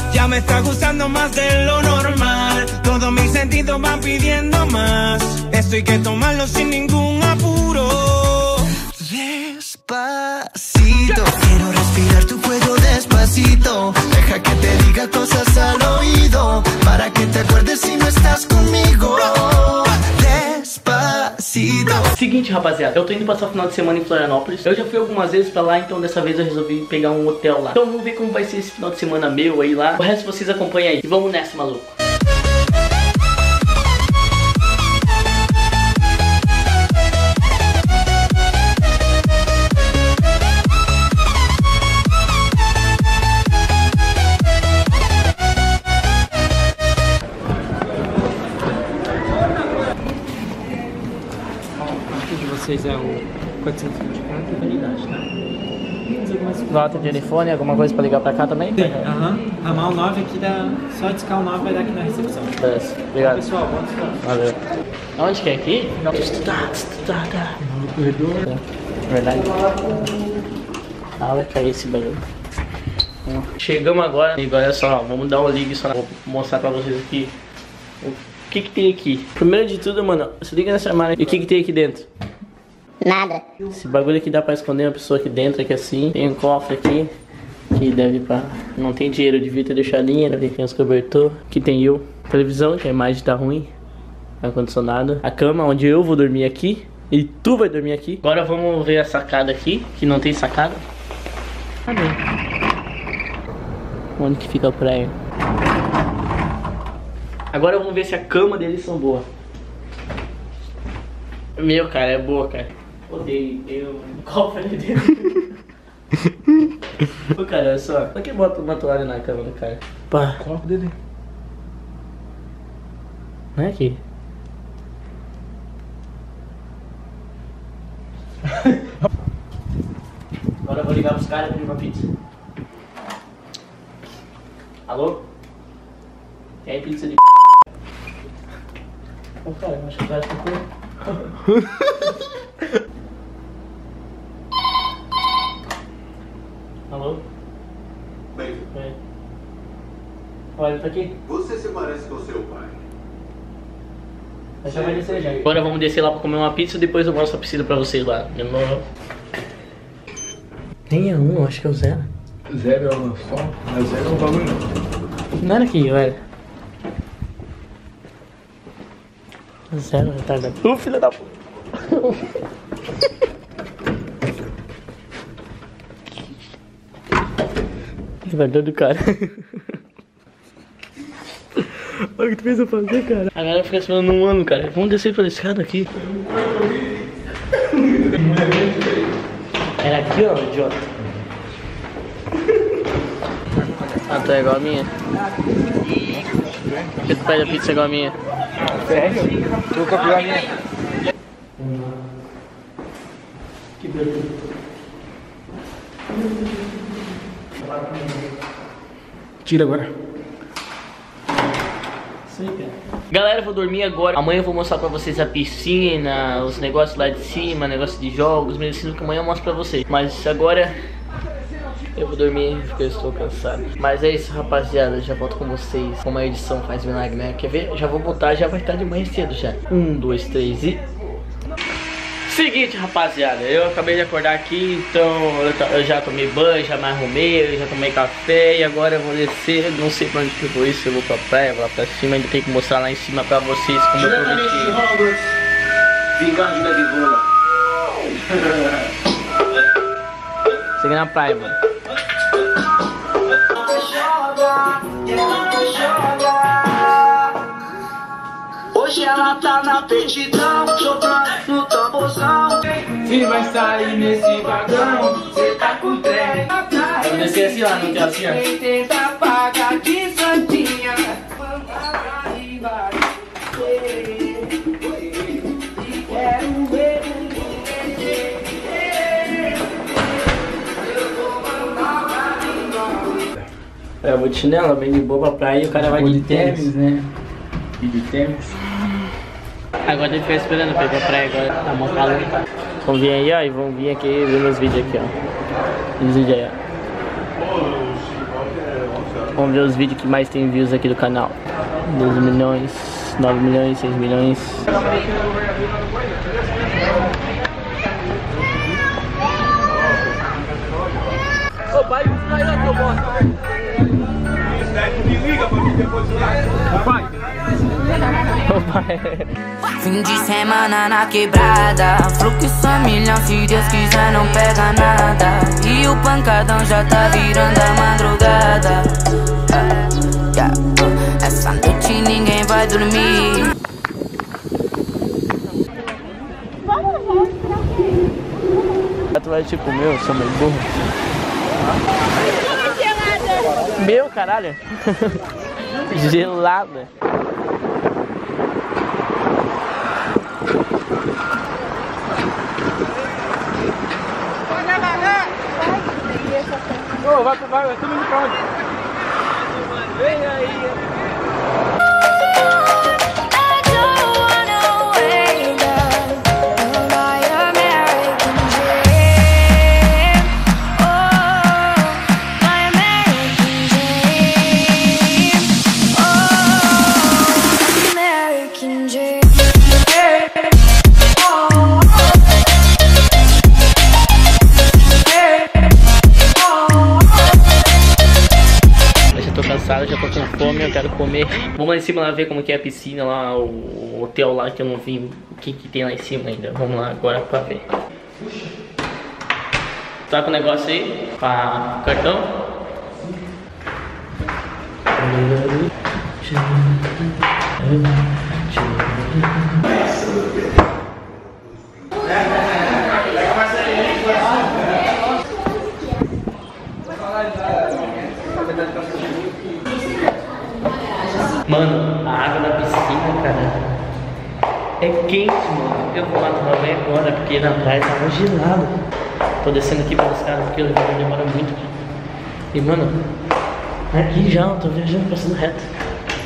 Ya me está gustando más de lo normal. Todos mis sentidos van pidiendo más. Esto hay que tomarlo sin ningún apuro. Despacito, quiero respirar tu cuello despacito. Deja que te diga cosas al oído, para que te acuerdes si no estás conmigo. Despacito. Seguinte, rapaziada, eu tô indo passar o final de semana em Florianópolis. Eu já fui algumas vezes pra lá, então dessa vez eu resolvi pegar um hotel lá. Então vamos ver como vai ser esse final de semana meu aí lá. O resto vocês acompanham aí. E vamos nessa, maluco. Vocês é o 424 validade, tá? Nota de telefone, alguma coisa pra ligar pra cá também? Sim, aham. Ramar o 9 aqui dá. Só discar o 9 vai dar aqui na recepção. Beleza, obrigado. Pessoal, bom descanso. Valeu. Aonde que é aqui? No corredor. Verdade. Ah, vai cair esse bagulho. Chegamos agora, e olha só, vamos dar um ligue só. Vou mostrar pra vocês aqui o que tem aqui. Primeiro de tudo, mano, se liga nessa armário. E o que tem aqui dentro? Nada. Esse bagulho aqui dá pra esconder uma pessoa aqui dentro, aqui assim. Tem um cofre aqui, que deve pra... Não tem dinheiro, devia ter deixado dinheiro ali. Tem os cobertor. Aqui tem eu. Televisão, que a imagem tá ruim. Ar-condicionado. A cama, onde eu vou dormir aqui. E tu vai dormir aqui. Agora vamos ver a sacada aqui, que não tem sacada. Cadê? Onde que fica a praia? Agora vamos ver se a cama deles são boas. Meu, cara, é boa, cara. Odeio, eu... Qual foi dele? Pô, cara, olha só. Por que bota uma toalha na cama do cara? Pá. Qual dele? Não é aqui. Agora eu vou ligar pros caras e pedir uma pizza. Alô? Tem pizza de... Ô, cara, eu acho que vai ficar... Alô? Bem, Oi. Olha, tá aqui. você se parece com seu pai. Eu já vai descer já. Agora vamos descer lá pra comer uma pizza e depois eu mostro a piscina pra vocês lá. Nem é um, acho que é o zero. Zero é uma só, mas zero é um bagulho não. Não era aqui, velho. Zero, retardado. Filho da puta. Que verdade do cara. Olha o que tu fez eu fazer, cara. A galera fica esperando um ano, cara. Vamos descer pela escada aqui. Era aqui, ó, idiota. Ah, tu é igual a minha? Por que tu pede a pizza igual a minha? Sério? Tu copiou a minha? Que beleza. Tira agora. Galera, eu vou dormir agora. Amanhã eu vou mostrar pra vocês a piscina, os negócios lá de cima, negócio de jogos, medicina, que amanhã eu mostro pra vocês. Mas agora eu vou dormir porque eu estou cansado. Mas é isso, rapaziada, já volto com vocês. Como a edição faz milagre, né? Quer ver? Já vou botar, já vai estar de manhã cedo já. 1, 2, 3 e... Seguinte, rapaziada, eu acabei de acordar aqui, então eu já tomei banho, já me arrumei, eu já tomei café e agora eu vou descer, não sei pra onde que eu vou ir, se eu vou pra praia, vou lá pra cima, ainda tenho que mostrar lá em cima pra vocês como eu prometi. Vingança da Vivola. Cheguei na praia, mano. Hoje ela tá na petidão, jogando no tamborzão. Se vai sair nesse vagão, cê tá com trem. Eu vou descer assim lá, não tem assim, ó. Quem tenta pagar de santinha. Quero ver. Eu vou de chinelo, bem de boa pra praia e o cara vai de tênis, né? E de tênis. Agora tem que ficar esperando pra ir pra praia agora, tá mó calor. Vamos vir aí, ó, e vamos vir aqui ver meus vídeos aqui, ó. Os vídeos aí, ó. Vamos ver os vídeos que mais tem views aqui do canal. 12 milhões, 9 milhões, 6 milhões. Ô pai, isso aí é teu bosta. Isso daí me liga pra mim depois lá. Ô pai. Fim de semana na quebrada, fluxo a milhão, se Deus quiser não pega nada. E o pancadão já tá virando a madrugada. Essa noite ninguém vai dormir. Tu vai tipo, meu, eu sou meio burro. Meu, caralho. Gelada. Ô, vai, todo mundo pra onde? Vem aí. Já tô com fome, eu quero comer. Vamos lá em cima lá ver como que é a piscina lá, o hotel lá, que eu não vi o que tem lá em cima ainda. Vamos lá agora pra ver. Tá com o negócio aí? Pra cartão? Mano, a água da piscina, cara, é quente, mano. Eu vou lá tomar banho agora, porque na praia tava gelado. Tô descendo aqui pelos caras, porque o elevador demora muito. E, mano, aqui já, eu tô viajando, passando reto.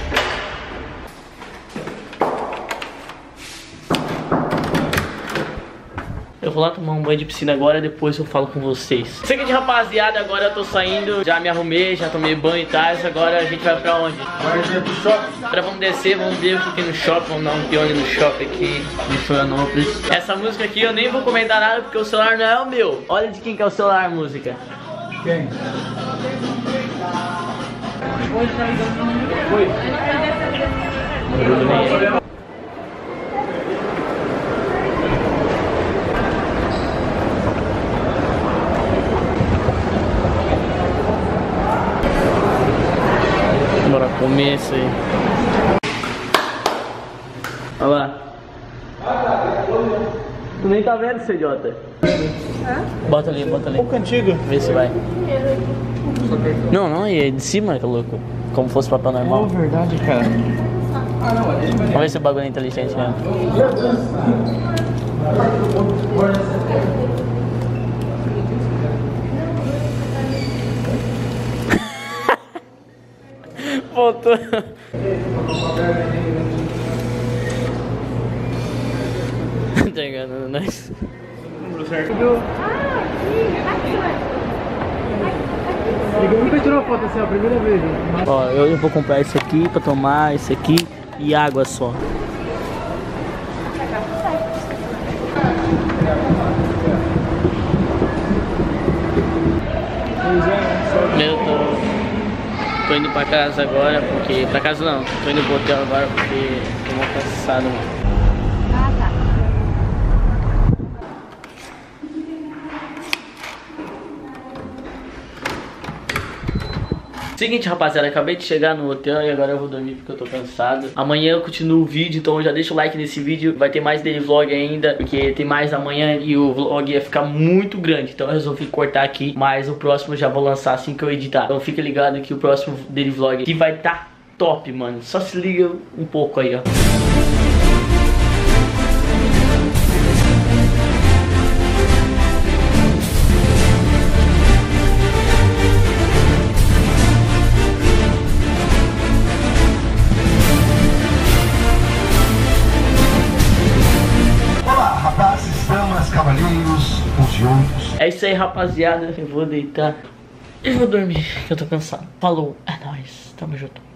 Eu vou lá tomar um banho de piscina agora, depois eu falo com vocês. Seguinte, rapaziada, agora eu tô saindo, já me arrumei, já tomei banho e tal. Agora a gente vai pra onde? Agora a gente vai pro shopping. Agora vamos descer, vamos ver o que tem no shopping, vamos dar um pione no shopping aqui de Florianópolis. Essa música aqui eu nem vou comentar nada porque o celular não é o meu. Olha de quem que é o celular, a música. Quem? Foi. Bora comer isso aí. Olha lá. Tu nem tá vendo, seu idiota. Bota ali, bota ali. Um pouco antigo. Vê se vai. Não, não, é de cima, que louco. Como fosse papel normal. É verdade, cara. Vamos ver se o bagulho é inteligente mesmo. Voltou. Tá enganando nós. Ele nunca tirou foto assim, é a primeira vez. Ó, eu vou comprar esse aqui pra tomar, esse aqui e água só. Tô indo pra casa agora, porque... Pra casa não, tô indo pro hotel agora porque tô muito cansado, mano. Seguinte, rapaziada, acabei de chegar no hotel e agora eu vou dormir porque eu tô cansado. Amanhã eu continuo o vídeo, então já deixa o like nesse vídeo. Vai ter mais daily vlog ainda, porque tem mais amanhã e o vlog ia ficar muito grande. Então eu resolvi cortar aqui, mas o próximo eu já vou lançar assim que eu editar. Então fica ligado que o próximo daily vlog que vai tá top, mano. Só se liga um pouco aí, ó. Cavaleiros, os juntos. É isso aí, rapaziada. Eu vou deitar. Eu vou dormir, que eu tô cansado. Falou, é nóis, tamo junto.